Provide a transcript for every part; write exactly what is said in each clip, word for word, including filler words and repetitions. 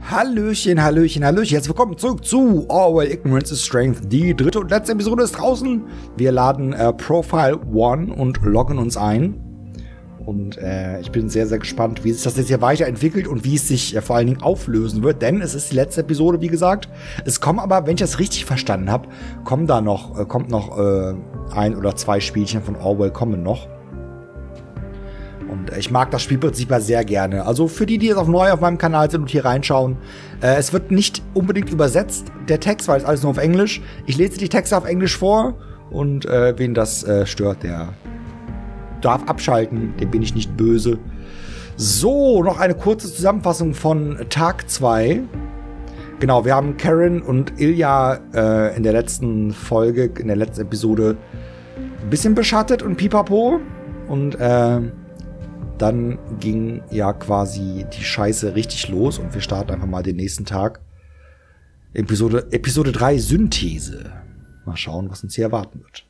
Hallöchen, Hallöchen, Hallöchen. Herzlich willkommen zurück zu Orwell Ignorance is Strength. Die dritte und letzte Episode ist draußen. Wir laden äh, Profile One und loggen uns ein. Und äh, ich bin sehr, sehr gespannt, wie sich das jetzt hier weiterentwickelt und wie es sich äh, vor allen Dingen auflösen wird. Denn es ist die letzte Episode, wie gesagt. Es kommen aber, wenn ich das richtig verstanden habe, kommen da noch, äh, kommt noch äh, ein oder zwei Spielchen von Orwell kommen noch. Und ich mag das Spielprinzip sehr gerne. Also für die, die jetzt auf neu auf meinem Kanal sind und hier reinschauen, äh, es wird nicht unbedingt übersetzt, der Text, weil es alles nur auf Englisch. Ich lese die Texte auf Englisch vor und äh, wen das äh, stört, der darf abschalten, dem bin ich nicht böse. So, noch eine kurze Zusammenfassung von Tag zwei. Genau, wir haben Karen und Ilya äh, in der letzten Folge, in der letzten Episode ein bisschen beschattet und pipapo. Und äh, dann ging ja quasi die Scheiße richtig los und wir starten einfach mal den nächsten Tag. Episode, Episode drei, Synthese. Mal schauen, was uns hier erwarten wird.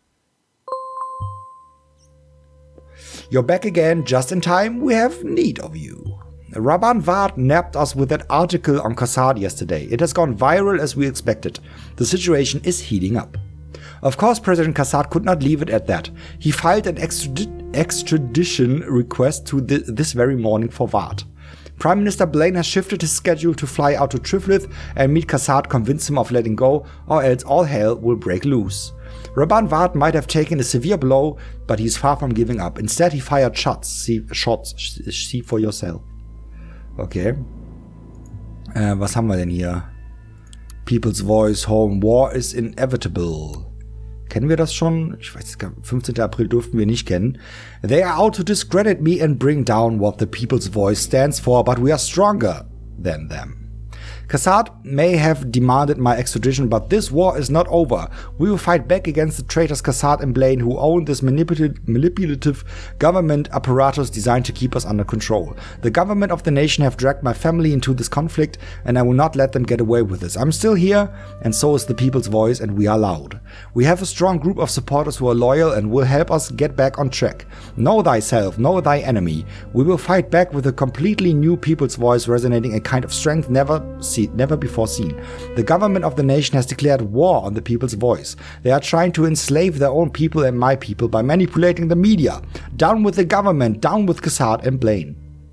You're back again, just in time, we have need of you. Rabban Vard nabbed us with that article on Kassad yesterday. It has gone viral as we expected. The situation is heating up. Of course, President Kassad could not leave it at that. He filed an extradi extradition request to th this very morning for Vard. Prime Minister Blaine has shifted his schedule to fly out to Triflith and meet Kassad, convince him of letting go, or else all hell will break loose. Rabban Vard might have taken a severe blow, but he's far from giving up. Instead, he fired shots. See, shots. See for yourself. Okay. Äh, was haben wir denn hier? People's Voice, Home, War is inevitable. Kennen wir das schon? Ich weiß, fünfzehnten April durften wir nicht kennen. They are out to discredit me and bring down what the People's Voice stands for, but we are stronger than them. Kassad may have demanded my extradition, but this war is not over. We will fight back against the traitors Kassad and Blaine, who own this manipulative, manipulative government apparatus designed to keep us under control. The government of the nation have dragged my family into this conflict, and I will not let them get away with this. I'm still here, and so is the People's Voice, and we are loud. We have a strong group of supporters who are loyal and will help us get back on track. Know thyself, know thy enemy. We will fight back with a completely new People's Voice, resonating a kind of strength never seen. Never before seen. The government of the nation has declared war on the People's Voice. They are trying to enslave their own people and my people by manipulating the media. Down with the government, down with Kassad and Blaine.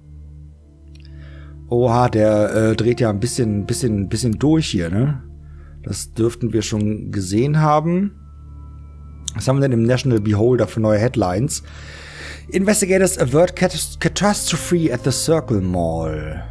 Oha, der äh, dreht ja ein bisschen, bisschen, bisschen durch hier, ne? Das dürften wir schon gesehen haben. Was haben wir denn im National Beholder für neue Headlines? Investigators avert cat catastrophe at the Circle Mall.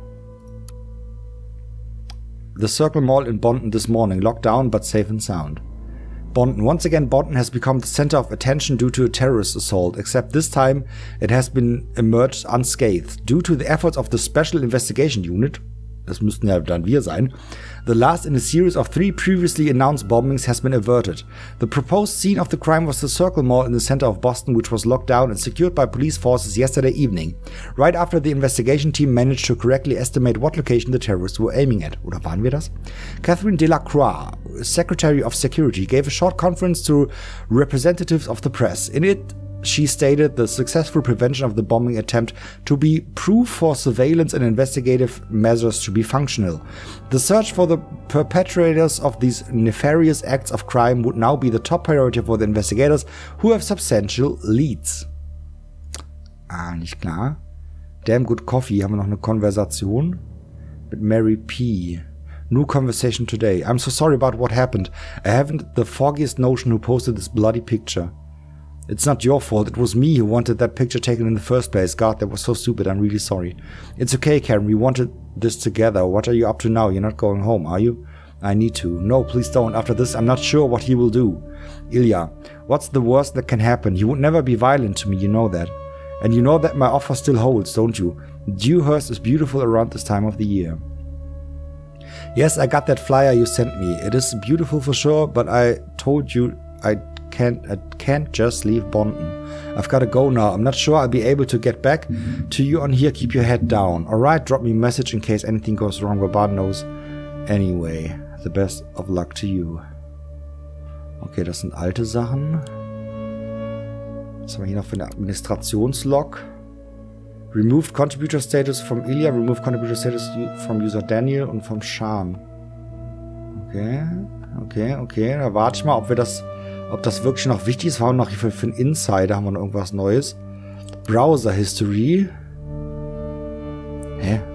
The Circle Mall in Bonton this morning, locked down but safe and sound. Bonton. Once again, Bonton has become the center of attention due to a terrorist assault, except this time it has been emerged unscathed. Due to the efforts of the Special Investigation Unit, das müssten ja dann wir sein, the last in a series of three previously announced bombings has been averted. The proposed scene of the crime was the Circle Mall in the center of Boston, which was locked down and secured by police forces yesterday evening, right after the investigation team managed to correctly estimate what location the terrorists were aiming at. Oder waren wir das? Catherine Delacroix, Secretary of Security, gave a short conference to representatives of the press. In it, she stated the successful prevention of the bombing attempt to be proof for surveillance and investigative measures to be functional. The search for the perpetrators of these nefarious acts of crime would now be the top priority for the investigators, who have substantial leads. Ah, nicht klar. Damn Good Coffee, haben wir noch eine Konversation mit Mary P. New conversation today. I'm so sorry about what happened. I haven't the foggiest notion who posted this bloody picture. It's not your fault, it was me who wanted that picture taken in the first place. God, that was so stupid, I'm really sorry. It's okay, Karen, we wanted this together. What are you up to now? You're not going home, are you? I need to. No, please don't. After this, I'm not sure what he will do. Ilya, what's the worst that can happen? He would never be violent to me, you know that. And you know that my offer still holds, don't you? Dewhurst is beautiful around this time of the year. Yes, I got that flyer you sent me. It is beautiful for sure, but I told you I Can't, I can't just leave Bonton. I've got to go now. I'm not sure I'll be able to get back to you on here. Keep your head down. Alright, drop me a message in case anything goes wrong. Rabban knows. Anyway, the best of luck to you. Okay, das sind alte Sachen. Was haben wir hier noch für eine Administrationslog? Removed Contributor Status from Ilya, Removed Contributor Status from User Daniel und vom Shan. Okay, okay, okay. Da warte ich mal, ob wir das, ob das wirklich noch wichtig ist. Wir haben noch für, für einen Insider haben wir noch irgendwas Neues. Browser History. Hä?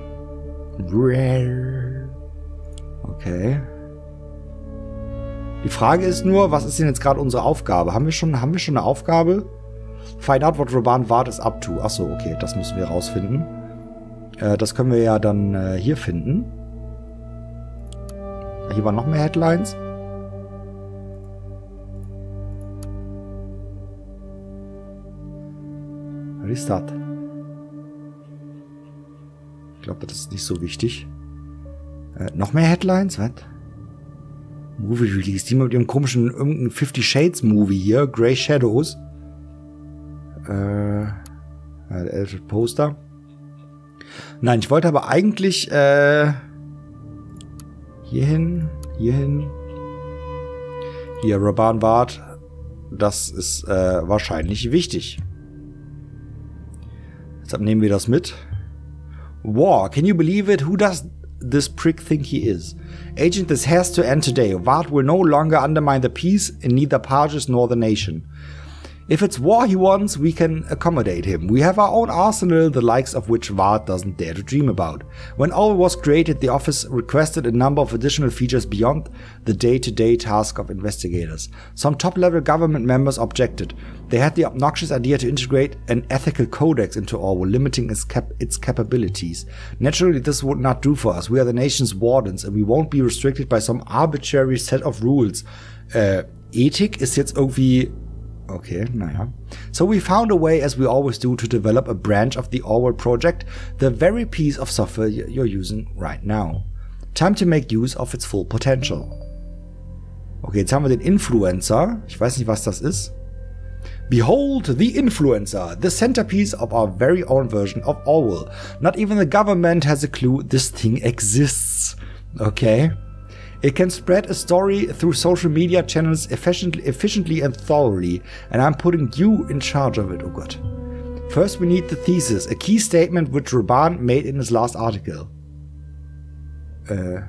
Okay. Die Frage ist nur, was ist denn jetzt gerade unsere Aufgabe? Haben wir schon, haben wir schon eine Aufgabe? Find out what Raban Vard is up to. Achso, okay, das müssen wir rausfinden. Äh, das können wir ja dann äh, hier finden. Hier waren noch mehr Headlines. Was ist das? Ich glaube, das ist nicht so wichtig. Äh, noch mehr Headlines? Was? Movie Release. Die mit ihrem komischen irgendein Fifty Shades Movie hier. Grey Shadows. Äh, äh, Poster. Nein, ich wollte aber eigentlich äh, hierhin, hierhin. Hier, Raban Vard. Das ist äh, wahrscheinlich wichtig. Deshalb nehmen wir das mit. War. Can you believe it? Who does this prick think he is? Agent, this has to end today. Vard will no longer undermine the peace in neither Parges nor the nation. If it's war he wants, we can accommodate him. We have our own arsenal, the likes of which Vard doesn't dare to dream about. When Orwell was created, the office requested a number of additional features beyond the day-to-day task of investigators. Some top-level government members objected. They had the obnoxious idea to integrate an ethical codex into Orwell, limiting its, cap its capabilities. Naturally, this would not do for us. We are the nation's wardens, and we won't be restricted by some arbitrary set of rules. Äh, Ethik ist jetzt irgendwie... Okay, naja. So we found a way, as we always do, to develop a branch of the Orwell project, the very piece of software you're using right now. Time to make use of its full potential. Okay, jetzt haben wir den Influencer. Ich weiß nicht, was das ist. Behold the Influencer, the centerpiece of our very own version of Orwell. Not even the government has a clue this thing exists. Okay. It can spread a story through social media channels efficiently, efficiently and thoroughly, and I'm putting you in charge of it, oh Gott. First we need the thesis, a key statement which Raban made in his last article. Äh.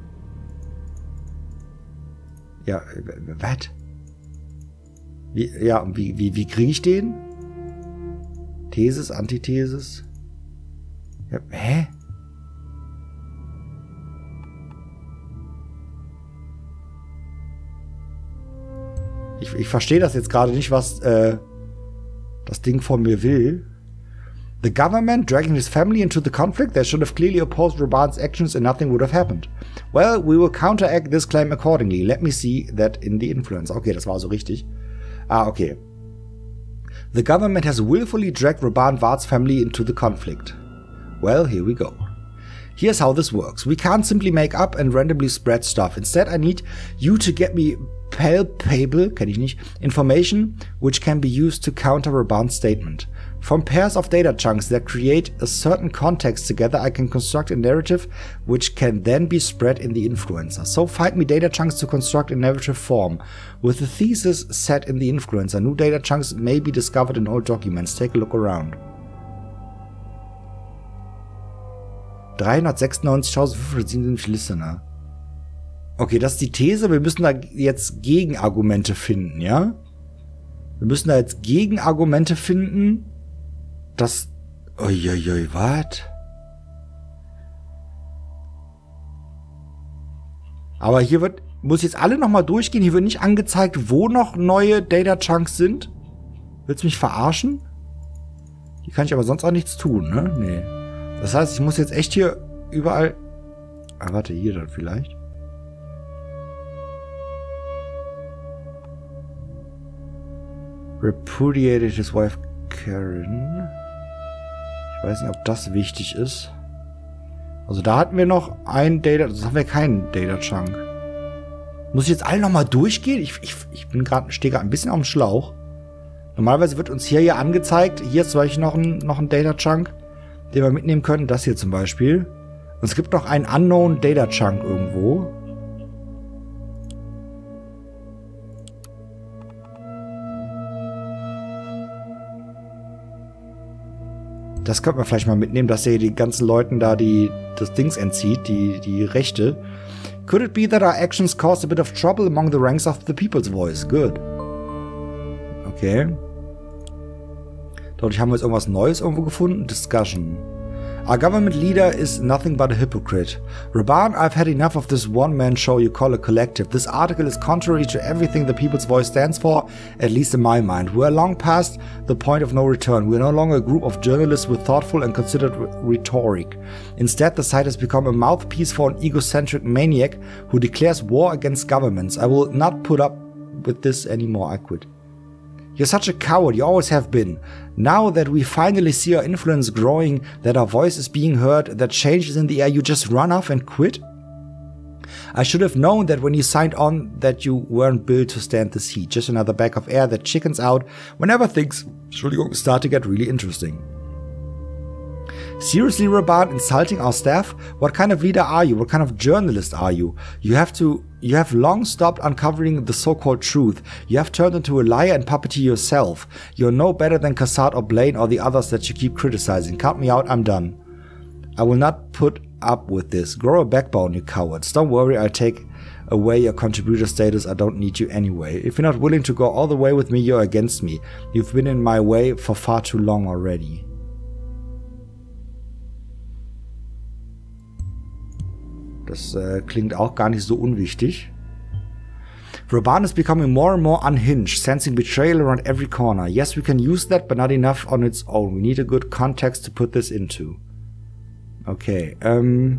Ja, was? Wie, ja, wie, wie, wie kriege ich den? Thesis, Antithesis? Ja, hä? Ich, ich verstehe das jetzt gerade nicht, was äh, das Ding von mir will. The government dragging his family into the conflict, they should have clearly opposed Raban's actions and nothing would have happened. Well, we will counteract this claim accordingly. Let me see that in the influence. Okay, das war so richtig. Ah, okay. The government has willfully dragged Raban Vard's family into the conflict. Well, here we go. Here's how this works. We can't simply make up and randomly spread stuff. Instead, I need you to get me palpable, kenn ich nicht, information which can be used to counter Raban's statement. From pairs of data chunks that create a certain context together, I can construct a narrative which can then be spread in the influencer. So find me data chunks to construct a narrative form. With the thesis set in the influencer, new data chunks may be discovered in old documents. Take a look around. dreihundertsechsundneunzigtausendfünfhundertsiebenundsiebzig Listener. Okay, das ist die These. Wir müssen da jetzt Gegenargumente finden, ja? Wir müssen da jetzt Gegenargumente finden, dass... Uiuiui, was? Aber hier wird... Muss jetzt alle nochmal durchgehen. Hier wird nicht angezeigt, wo noch neue Data Chunks sind. Willst du mich verarschen? Hier kann ich aber sonst auch nichts tun, ne? Nee. Das heißt, ich muss jetzt echt hier überall... Ah, warte, hier dann vielleicht. Repudiated his wife Karen. Ich weiß nicht, ob das wichtig ist. Also da hatten wir noch einen Data... Das haben wir keinen Data Chunk. Muss ich jetzt alle nochmal durchgehen? Ich, ich, ich bin gerade, stehe gerade ein bisschen auf dem Schlauch. Normalerweise wird uns hier ja angezeigt, hier ist zum Beispiel noch ein, noch ein Data Chunk, den wir mitnehmen können. Das hier zum Beispiel. Und es gibt noch einen Unknown Data Chunk irgendwo. Das könnte man vielleicht mal mitnehmen, dass er die ganzen Leuten da die das Dings entzieht, die, die Rechte. Could it be that our actions caused a bit of trouble among the ranks of the people's voice? Good. Okay. Dadurch haben wir jetzt irgendwas Neues irgendwo gefunden. Discussion. Our government leader is nothing but a hypocrite. Raban, I've had enough of this one-man show you call a collective. This article is contrary to everything the People's Voice stands for, at least in my mind. We are long past the point of no return. We are no longer a group of journalists with thoughtful and considered rhetoric. Instead, the site has become a mouthpiece for an egocentric maniac who declares war against governments. I will not put up with this anymore. I quit. You're such a coward, you always have been. Now that we finally see our influence growing, that our voice is being heard, that change is in the air, you just run off and quit? I should have known that when you signed on that you weren't built to stand this heat. Just another bag of air that chickens out whenever things start to get really interesting. Seriously, Raban, insulting our staff? What kind of leader are you? What kind of journalist are you? You have to, you have long stopped uncovering the so-called truth. You have turned into a liar and puppeteer yourself. You're no better than Cassard or Blaine or the others that you keep criticizing. Cut me out, I'm done. I will not put up with this. Grow a backbone, you cowards. Don't worry, I'll take away your contributor status. I don't need you anyway. If you're not willing to go all the way with me, you're against me. You've been in my way for far too long already. Das äh, klingt auch gar nicht so unwichtig. Raban is becoming more and more unhinged, sensing betrayal around every corner. Yes, we can use that, but not enough on its own. We need a good context to put this into. Okay, ähm...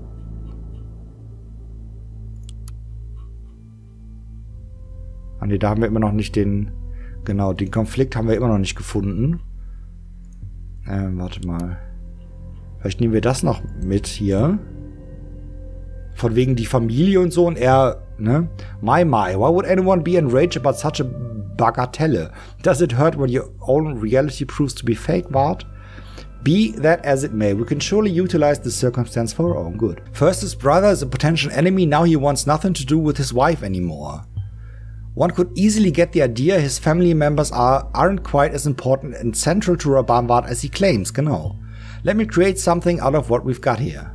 Ah ne, da haben wir immer noch nicht den... Genau, den Konflikt haben wir immer noch nicht gefunden. Ähm, warte mal. Vielleicht nehmen wir das noch mit hier. Von wegen die Familie und so und er, ne? My, my, why would anyone be enraged about such a bagatelle? Does it hurt when your own reality proves to be fake, Bart? Be that as it may, we can surely utilize this circumstance for our own good. First his brother is a potential enemy, now he wants nothing to do with his wife anymore. One could easily get the idea his family members are, aren't quite as important and central to Raban Bart as he claims, genau. Let me create something out of what we've got here.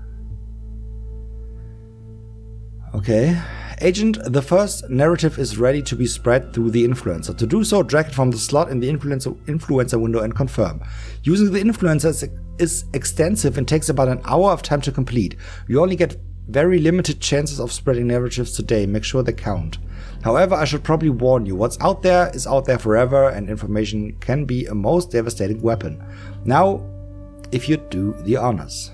Okay. Agent, the first narrative is ready to be spread through the influencer. To do so, drag it from the slot in the influencer, influencer window and confirm. Using the influencer is, is extensive and takes about an hour of time to complete. You only get very limited chances of spreading narratives today. Make sure they count. However, I should probably warn you, what's out there is out there forever and information can be a most devastating weapon. Now, if you do the honors.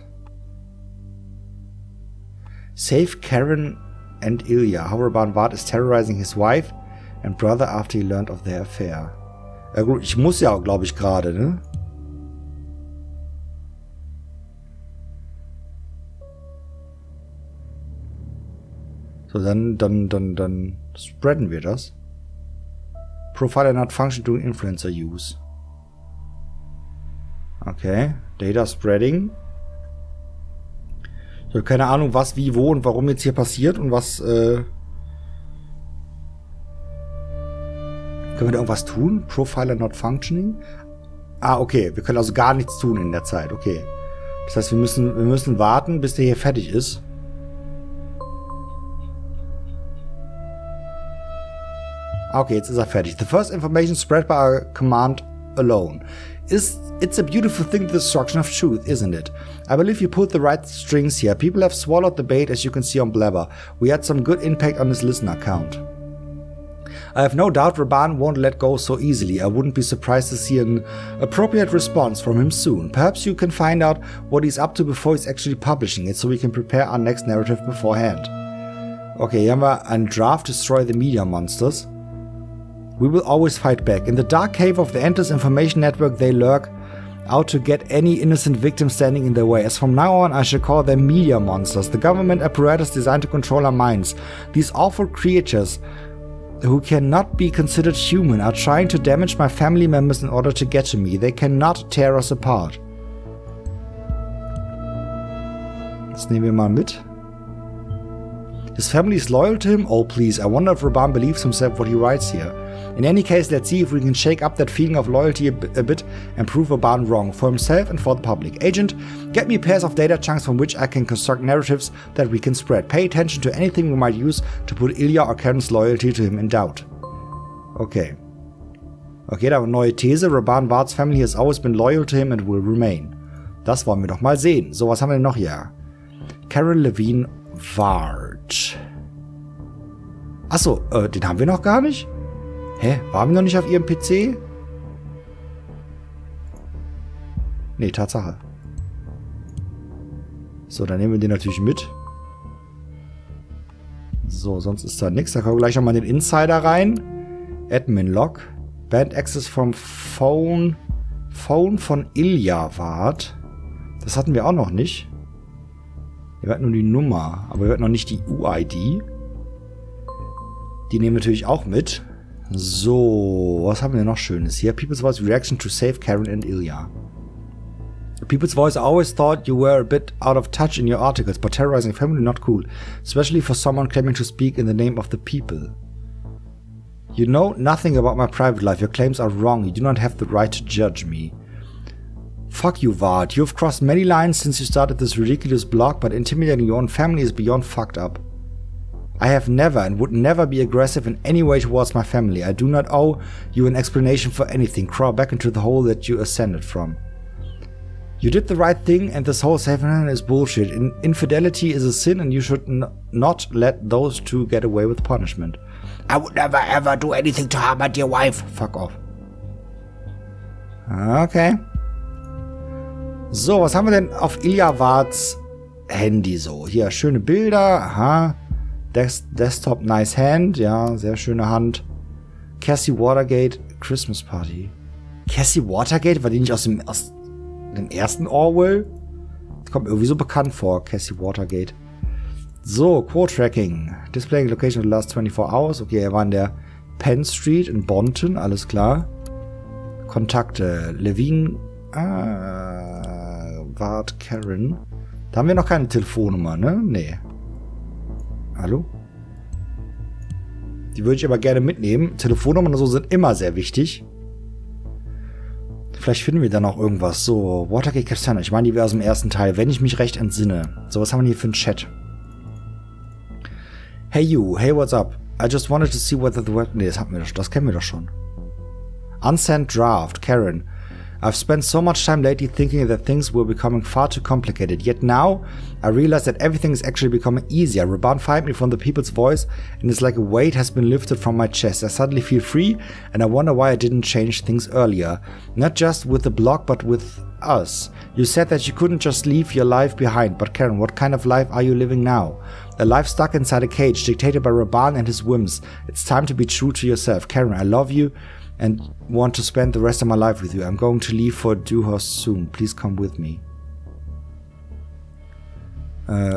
Save Karen and Ilya. How Raban Bart is terrorizing his wife and brother after he learned of their affair. Ja gut, ich muss ja, glaube ich, gerade, ne? So, dann, dann, dann, dann spreaden wir das. Profiler not function during influencer use. Okay, Data Spreading. So, keine Ahnung, was, wie, wo und warum jetzt hier passiert und was, äh... Können wir da irgendwas tun? Profiler not functioning? Ah, okay, wir können also gar nichts tun in der Zeit, okay. Das heißt, wir müssen, wir müssen warten, bis der hier fertig ist. Okay, jetzt ist er fertig. The first information spread by our command alone. Is it's a beautiful thing, the destruction of truth, isn't it? I believe you pulled the right strings here. People have swallowed the bait, as you can see on Blabber. We had some good impact on his listener count. I have no doubt Raban won't let go so easily. I wouldn't be surprised to see an appropriate response from him soon. Perhaps you can find out what he's up to before he's actually publishing it, so we can prepare our next narrative beforehand. Okay, hier haben wir einen Draft, Destroy the Media Monsters. We will always fight back. In the dark cave of the Endless Information Network, they lurk out to get any innocent victim standing in their way. As from now on, I shall call them media monsters, the government apparatus designed to control our minds. These awful creatures, who cannot be considered human, are trying to damage my family members in order to get to me. They cannot tear us apart. Das nehmen wir mal mit. His family is loyal to him? Oh please, I wonder if Raban believes himself what he writes here. In any case, let's see if we can shake up that feeling of loyalty a, a bit and prove Raban wrong, for himself and for the public. Agent, get me pairs of data chunks from which I can construct narratives that we can spread. Pay attention to anything we might use to put Ilya or Karen's loyalty to him in doubt. Okay. Okay, da eine neue These. Raban Vard's family has always been loyal to him and will remain. Das wollen wir doch mal sehen. So, was haben wir denn noch hier? Karen Levine Vard. Achso, äh, den haben wir noch gar nicht? Hä? Waren wir noch nicht auf ihrem P C? Nee, Tatsache. So, dann nehmen wir den natürlich mit. So, sonst ist da nichts. Da kommen wir gleich nochmal den Insider rein. Admin Log. Band Access vom Phone. Phone von Ilya Vard. Das hatten wir auch noch nicht. Wir hatten nur die Nummer, aber wir hatten noch nicht die U I D. Die nehmen wir natürlich auch mit. So, was haben wir noch Schönes hier? People's Voice Reaction to Save Karen and Ilya. People's Voice always thought you were a bit out of touch in your articles, but terrorizing family not cool. Especially for someone claiming to speak in the name of the people. You know nothing about my private life. Your claims are wrong. You do not have the right to judge me. Fuck you, Vard. You have crossed many lines since you started this ridiculous blog, but intimidating your own family is beyond fucked up. I have never and would never be aggressive in any way towards my family. I do not owe you an explanation for anything. Crawl back into the hole that you ascended from. You did the right thing, and this whole Satan is bullshit. In infidelity is a sin, and you should n not let those two get away with punishment. I would never ever do anything to harm my dear wife. Fuck off. Okay. So, was haben wir denn auf Ilya Vards Handy so? Hier, schöne Bilder. Aha. Des Desktop, nice hand. Ja, sehr schöne Hand. Cassie Watergate, Christmas Party. Cassie Watergate? War die nicht aus dem, aus dem ersten Orwell? Kommt irgendwie so bekannt vor, Cassie Watergate. So, Quote-Tracking. Displaying location of the last twenty-four hours. Okay, er war in der Penn Street in Bonton, alles klar. Kontakte. Levine. Ah, Vard Karen. Da haben wir noch keine Telefonnummer, ne? Nee. Hallo? Die würde ich aber gerne mitnehmen. Telefonnummern und so sind immer sehr wichtig. Vielleicht finden wir dann auch irgendwas. So, Watergate Castana. Ich meine, die wäre aus dem ersten Teil, wenn ich mich recht entsinne. So, was haben wir hier für einen Chat? Hey you, hey, what's up? I just wanted to see whether the work... Nee, das hatten wir doch, das kennen wir doch schon. Unsent Draft, Karen. I've spent so much time lately thinking that things were becoming far too complicated, yet now I realize that everything is actually becoming easier. Raban fired me from the People's Voice, and it's like a weight has been lifted from my chest. I suddenly feel free, and I wonder why I didn't change things earlier. Not just with the blog, but with us. You said that you couldn't just leave your life behind, but Karen, what kind of life are you living now? A life stuck inside a cage, dictated by Raban and his whims. It's time to be true to yourself. Karen, I love you and want to spend the rest of my life with you. I'm going to leave for Dewhurst soon. Please come with me. Äh,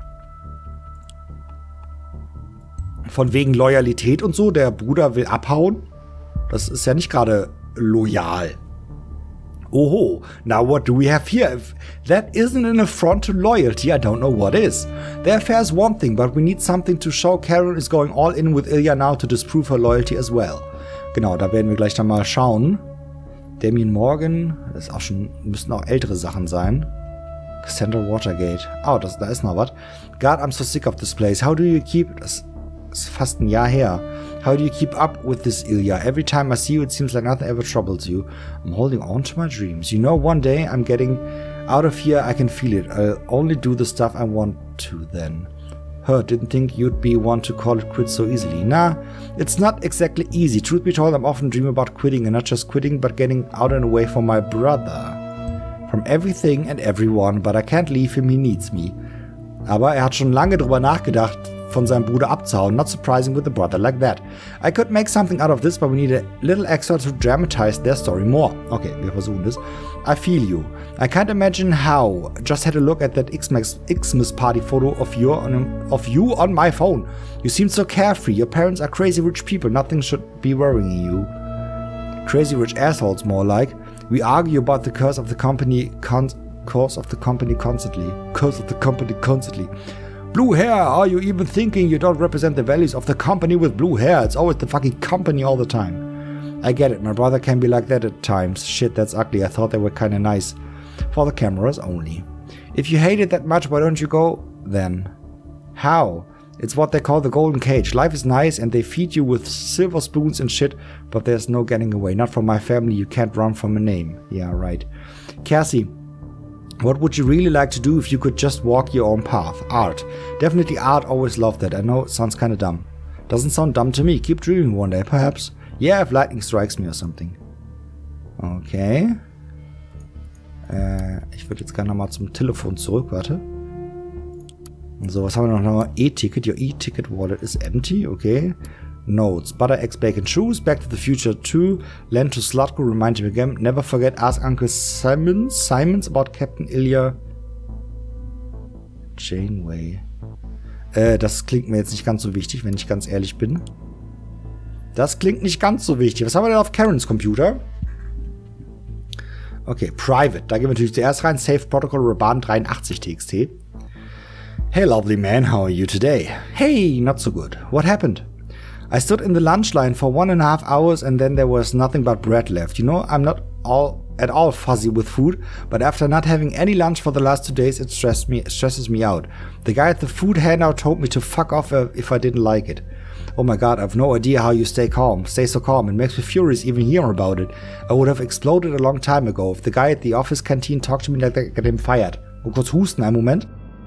von wegen Loyalität und so, der Bruder will abhauen. Das ist ja nicht gerade loyal. Oho, now what do we have here? If that isn't an affront to loyalty, I don't know what is. The affair is one thing, but we need something to show Karen is going all in with Ilya now to disprove her loyalty as well. Genau, da werden wir gleich dann mal schauen. Damien Morgan, das ist auch schon, müssten auch ältere Sachen sein. Cassandra Watergate. Oh, das, da ist noch was. God, I'm so sick of this place. How do you keep... Das ist fast ein Jahr her. How do you keep up with this, Ilya? Every time I see you, it seems like nothing ever troubles you. I'm holding on to my dreams. You know, one day I'm getting out of here. I can feel it. I'll only do the stuff I want to then. Her, didn't think you'd be one to call it quits so easily. Nah, it's not exactly easy. Truth be told, I'm often dreaming about quitting, and not just quitting, but getting out and away from my brother. From everything and everyone, but I can't leave him, he needs me. Aber er hat schon lange drüber nachgedacht, von seinem Bruder abzuhauen. Not surprising with a brother like that. I could make something out of this, but we need a little extra to dramatize their story more. Okay, wir versuchen das. I feel you. I can't imagine how. Just had a look at that Xmas party photo of, your on, of you on my phone. You seem so carefree. Your parents are crazy rich people. Nothing should be worrying you. Crazy rich assholes, more like. We argue about the curse of the company con course of the company constantly. Curse of the company constantly. Blue hair, are you even thinking you don't represent the values of the company with blue hair? It's always the fucking company all the time. I get it, my brother can be like that at times. Shit, that's ugly. I thought they were kinda nice. For the cameras only. If you hate it that much, why don't you go then? How? It's what they call the golden cage. Life is nice and they feed you with silver spoons and shit, but there's no getting away. Not from my family, you can't run from a name. Yeah, right. Cassie, what would you really like to do if you could just walk your own path? Art. Definitely art, always loved that. I know it sounds kinda dumb. Doesn't sound dumb to me. Keep dreaming one day, perhaps. Yeah, if lightning strikes me or something. Okay. Äh, ich würde jetzt gerne nochmal zum Telefon zurück, warte. So, was haben wir noch? Nochmal E-Ticket. Your E-Ticket wallet is empty, okay. Notes. Butter, eggs, bacon, shoes. Back to the Future two. Lend to Slutko. Remind him again. Never forget. Ask Uncle Simons, Simons about Captain Ilya Janeway. Äh, das klingt mir jetzt nicht ganz so wichtig, wenn ich ganz ehrlich bin. Das klingt nicht ganz so wichtig. Was haben wir denn auf Karens Computer? Okay, Private. Da gehen wir natürlich zuerst rein. Safe Protocol Raban dreiundachtzig T X T. Hey, lovely man, how are you today? Hey, not so good. What happened? I stood in the lunch line for one and a half hours and then there was nothing but bread left. You know, I'm not all at all fuzzy with food, but after not having any lunch for the last two days, it stressed me, it stresses me out. The guy at the food handout told me to fuck off if I didn't like it. Oh my god, I have no idea how you stay calm, stay so calm. It makes me furious even hearing about it. I would have exploded a long time ago if the guy at the office canteen talked to me like I got him fired. Oh, kurz husten, einen Moment.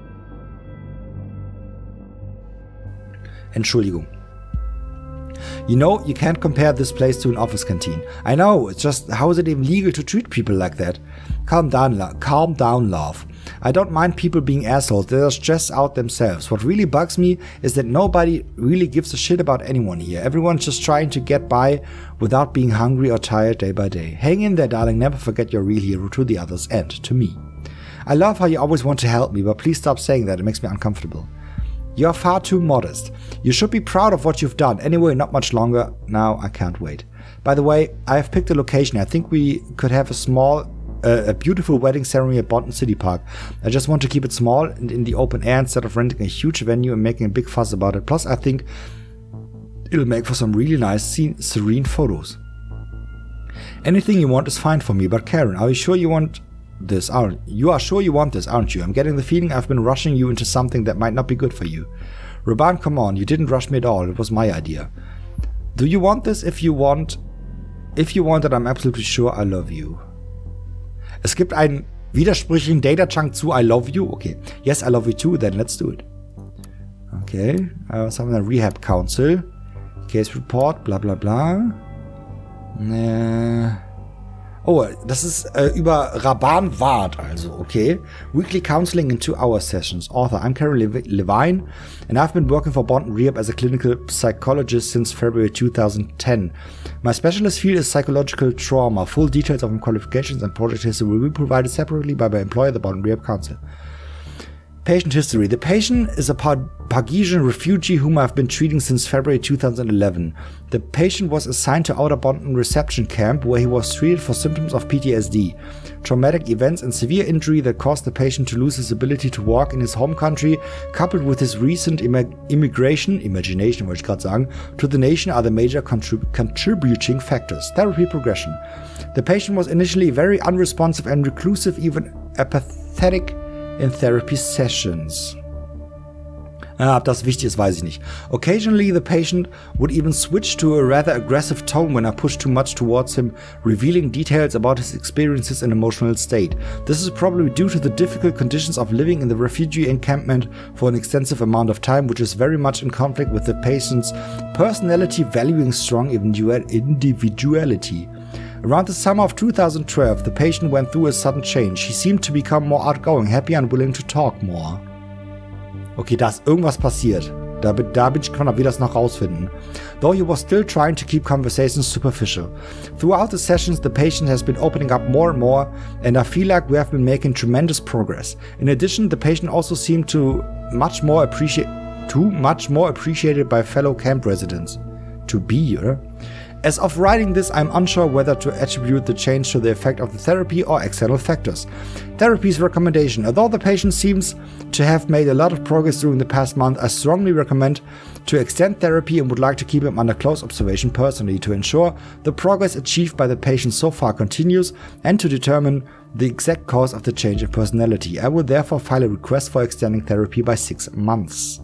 Entschuldigung. You know, you can't compare this place to an office canteen. I know, it's just, how is it even legal to treat people like that? Calm down, lo- calm down, love. I don't mind people being assholes, they're stressed out themselves. What really bugs me is that nobody really gives a shit about anyone here. Everyone's just trying to get by without being hungry or tired day by day. Hang in there, darling, never forget your real hero to the others and to me. I love how you always want to help me, but please stop saying that, it makes me uncomfortable. You're far too modest. You should be proud of what you've done. Anyway, not much longer. Now I can't wait. By the way, I have picked a location. I think we could have a small, uh, a beautiful wedding ceremony at Bonton City Park. I just want to keep it small and in the open air instead of renting a huge venue and making a big fuss about it. Plus, I think it'll make for some really nice, serene photos. Anything you want is fine for me, but Karen, are you sure you want this, aren't you? Are sure you want this, aren't you? I'm getting the feeling I've been rushing you into something that might not be good for you. Raban, come on, you didn't rush me at all. It was my idea. Do you want this? If you want, if you want it, I'm absolutely sure I love you. Es gibt einen widersprüchlichen Data Chunk zu I love you. Okay. Yes, I love you too. Then let's do it. Okay. Uh, was haben wir denn? Rehab Council. Case Report. Bla bla bla. Äh. Oh, das ist äh, über Raban Ward, also, okay. Weekly counseling in two-hour sessions. Author, I'm Karen Lev Levine, and I've been working for Bonton Rehab as a clinical psychologist since February two thousand ten. My specialist field is psychological trauma. Full details of my qualifications and project history will be provided separately by my employer, the Bonton Rehab Council. Patient history. The patient is a Pargesian refugee whom I've been treating since February two thousand eleven. The patient was assigned to Outer Bonton Reception Camp where he was treated for symptoms of P T S D, traumatic events and severe injury that caused the patient to lose his ability to walk in his home country, coupled with his recent Im immigration, imagination wollte ich gerade sagen, to the nation are the major contrib contributing factors. Therapy progression. The patient was initially very unresponsive and reclusive, even apathetic in therapy sessions. Ah, ob das wichtig ist, weiß ich nicht. Occasionally the patient would even switch to a rather aggressive tone when I pushed too much towards him, revealing details about his experiences and emotional state. This is probably due to the difficult conditions of living in the refugee encampment for an extensive amount of time, which is very much in conflict with the patient's personality valuing strong individuality. Around the summer of two thousand twelve, the patient went through a sudden change. He seemed to become more outgoing, happy and willing to talk more. Okay, da ist irgendwas passiert. Da, da bin ich gespannt, ob wir das noch rausfinden. Though he was still trying to keep conversations superficial. Throughout the sessions, the patient has been opening up more and more, and I feel like we have been making tremendous progress. In addition, the patient also seemed to much more appreciate, too much more appreciated by fellow camp residents. To be, oder? As of writing this, I'm unsure whether to attribute the change to the effect of the therapy or external factors. Therapy's recommendation. Although the patient seems to have made a lot of progress during the past month, I strongly recommend to extend therapy and would like to keep him under close observation personally to ensure the progress achieved by the patient so far continues and to determine the exact cause of the change in personality. I will therefore file a request for extending therapy by six months.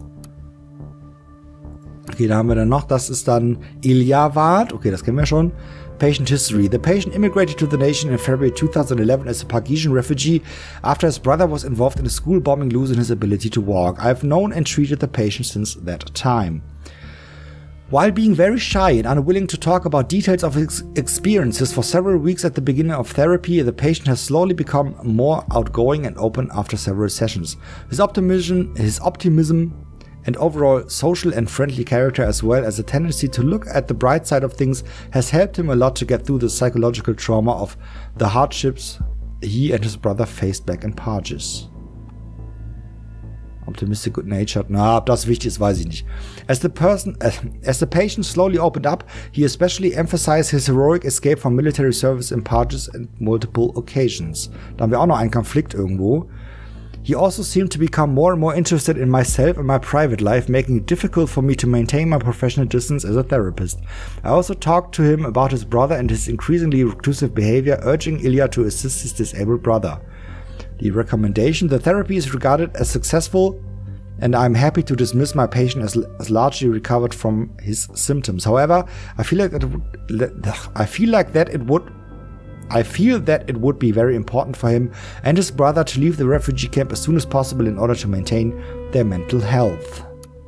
Okay, da haben wir dann noch, das ist dann Ilyavad. Okay, das kennen wir schon. Patient history. The patient immigrated to the nation in February two thousand eleven as a Pakistan refugee after his brother was involved in a school bombing, losing his ability to walk. I have known and treated the patient since that time. While being very shy and unwilling to talk about details of his experiences for several weeks at the beginning of therapy, the patient has slowly become more outgoing and open after several sessions. His optimism, his optimism and overall social and friendly character, as well as a tendency to look at the bright side of things, has helped him a lot to get through the psychological trauma of the hardships he and his brother faced back in Parges. Optimistic, good-natured. Na, ob das wichtig ist, weiß ich nicht. As the person, uh, as the patient slowly opened up, he especially emphasized his heroic escape from military service in Parges on multiple occasions. Da haben wir auch noch einen Konflikt irgendwo. He also seemed to become more and more interested in myself and my private life, making it difficult for me to maintain my professional distance as a therapist. I also talked to him about his brother and his increasingly reclusive behavior, urging Ilya to assist his disabled brother. The recommendation: the therapy is regarded as successful and I'm happy to dismiss my patient as, as largely recovered from his symptoms. However, I feel like that it would, I feel like that it would I feel that it would be very important for him and his brother to leave the refugee camp as soon as possible in order to maintain their mental health.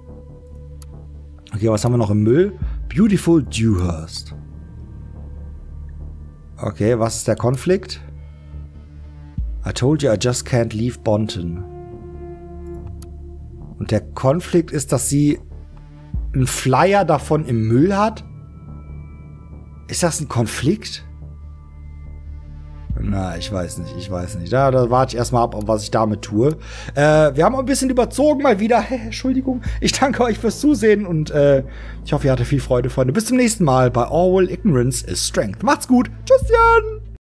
Okay, was haben wir noch im Müll? Beautiful Dewhurst. Okay, was ist der Konflikt? I told you I just can't leave Bonton. Und der Konflikt ist, dass sie einen Flyer davon im Müll hat? Ist das ein Konflikt? Na, ich weiß nicht, ich weiß nicht. Da, da warte ich erstmal ab, was ich damit tue. Äh, wir haben ein bisschen überzogen mal wieder. Entschuldigung. Ich danke euch fürs Zusehen und äh, ich hoffe, ihr hattet viel Freude, Freunde. Bis zum nächsten Mal bei All Ignorance is Strength. Macht's gut. Tschüss, Jan!